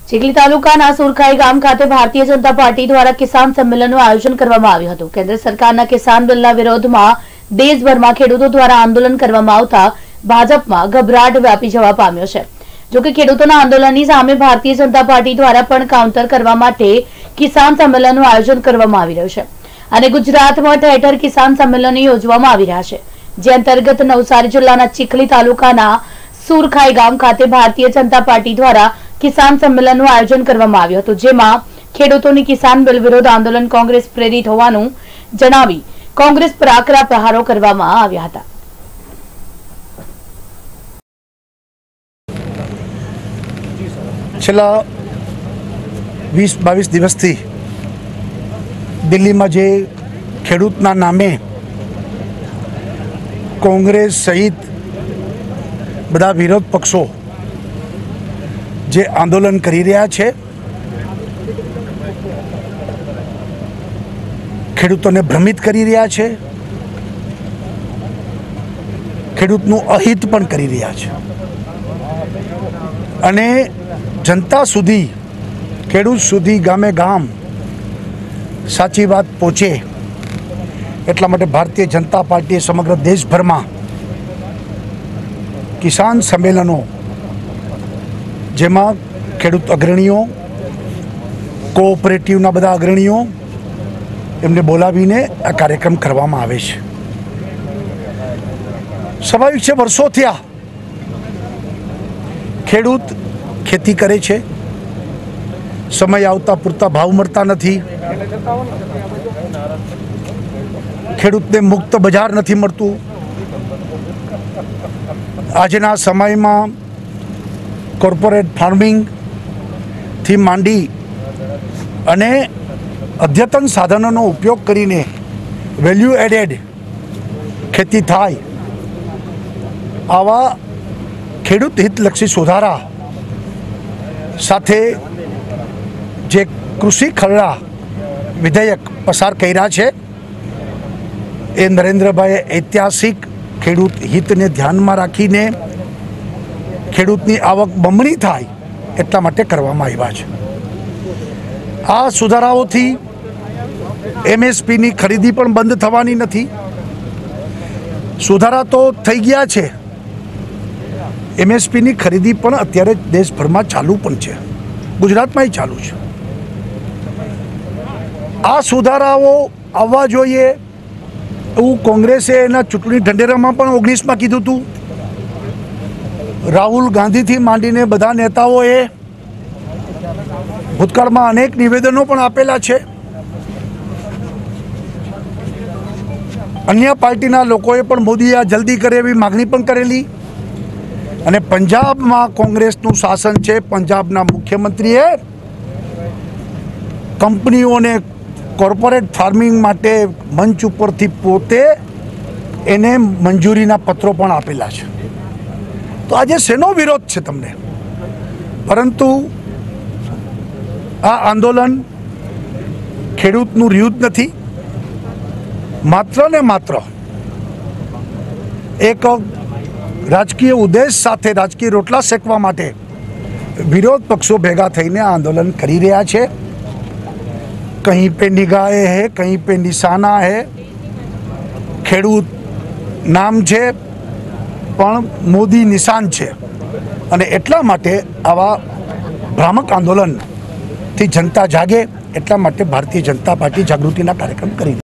ચીખલી તાલુકાના સુરખાઈ ગામ ખાતે ભારતીય જનતા પાર્ટી દ્વારા કિસાન સંમેલનનું આયોજન કરવામાં આવ્યું હતું। કેન્દ્ર સરકારના કિસાન બિલના વિરોધમાં દેશભરમાં ખેડૂતો દ્વારા આંદોલન કરવામાં આવતા ભાજપમાં ગભરાટ વ્યાપી જવા પામ્યો છે। જો કે ખેડૂતોના આંદોલનની સામે ભારતીય જનતા પાર્ટી દ્વારા પણ કાઉન્ટર કરવા માટે કિસાન સંમેલનનું આયોજન કરવામાં આવી રહ્યું છે અને ગુજરાતમાં ઠેર ઠેર કિસાન સંમેલનો યોજવામાં આવી રહ્યા છે। જે અંતર્ગત નવસારી જિલ્લાના ચીખલી તાલુકાના સુરખાઈ ગામ ખાતે ભારતીય જનતા પાર્ટી દ્વારા કિસાન સંમેલનનું આયોજન કરવામાં આવ્યું હતું, જેમાં ખેડૂતોની કિસાન બિલ વિરોધ આંદોલન કોંગ્રેસ પ્રેરિત હોવાનું જણાવી કોંગ્રેસ પર આકરા પ્રહારો કરવામાં આવ્યા હતા। છેલ્લા 20-22 દિવસથી દિલ્હીમાં જે ખેડૂતના નામે કોંગ્રેસ સહિત બધા વિરોધ પક્ષો જે આંદોલન કરી રહ્યા છે, ખેડૂતોને ભ્રમિત કરી રહ્યા છે, ખેડૂતનું અહિત પણ કરી રહ્યા છે અને જનતા સુધી, ખેડૂત સુધી ગામે ગામ સાચી વાત પહોંચે એટલા માટે ભારતીય જનતા પાર્ટીએ સમગ્ર દેશભરમાં કિસાન સંમેલનો, જેમાં ખેડૂત અગ્રણીઓ, કોઓપરેટિવના બધા અગ્રણીઓ એમને બોલાવીને આ કાર્યક્રમ કરવામાં આવે છે। સ્વાભાવિક છે, વર્ષો થયા ખેડૂત ખેતી કરે છે, સમય આવતા પૂરતા ભાવ મળતા નથી, ખેડૂતને મુક્ત બજાર નથી મળતું। આજના સમયમાં કોર્પોરેટ ફાર્મિંગથી માંડી અને અદ્યતન સાધનોનો ઉપયોગ કરીને વેલ્યુ એડેડ ખેતી થાય, આવા ખેડૂત હિતલક્ષી સુધારા સાથે જે કૃષિ ખરડા વિધેયક પસાર કર્યા છે, એ નરેન્દ્રભાઈએ ઐતિહાસિક ખેડૂત હિતને ધ્યાનમાં રાખીને ખેડૂતની આવક બમણી થાય એટલા માટે કરવામાં આવ્યા છે। આ સુધારાઓથી એમએસપીની ખરીદી પણ બંધ થવાની નથી। સુધારા તો થઈ ગયા છે, એમએસપીની ખરીદી પણ અત્યારે દેશભરમાં ચાલુ પણ છે, ગુજરાતમાંય ચાલુ છે। આ સુધારાઓ આવવા જોઈએ એવું કોંગ્રેસે એના ચૂંટણી ઢંઢેરામાં પણ 19માં કીધું હતું। રાહુલ ગાંધીથી માંડીને બધા નેતાઓએ ભૂતકાળમાં અનેક નિવેદનો પણ આપેલા છે। અન્ય પાર્ટીના લોકોએ પણ મોદીએ આ જલ્દી કરે એવી માગણી પણ કરેલી અને પંજાબમાં કોંગ્રેસનું શાસન છે। પંજાબના મુખ્યમંત્રીએ કંપનીઓને કોર્પોરેટ ફાર્મિંગ માટે મંચ ઉપરથી પોતે એને મંજૂરીના પત્રો પણ આપેલા છે। તો આજે શેનો વિરોધ છે તમને? પરંતુ આ આંદોલન ખેડૂતનું યુદ્ધ નથી, માત્ર ને માત્ર એક રાજકીય ઉદ્દેશ સાથે, રાજકીય રોટલા શેકવા માટે વિરોધ પક્ષો ભેગા થઈને આંદોલન કરી રહ્યા છે। कहीं पे निगाहे है, कहीं पे निशाना है, ખેડૂત નામ છે પણ મોદી નિશાન છે અને એટલા માટે આવા ભ્રામક આંદોલનથી જનતા જાગે એટલા માટે ભારતીય જનતા પાર્ટી જાગૃતિના કાર્યક્રમ કરી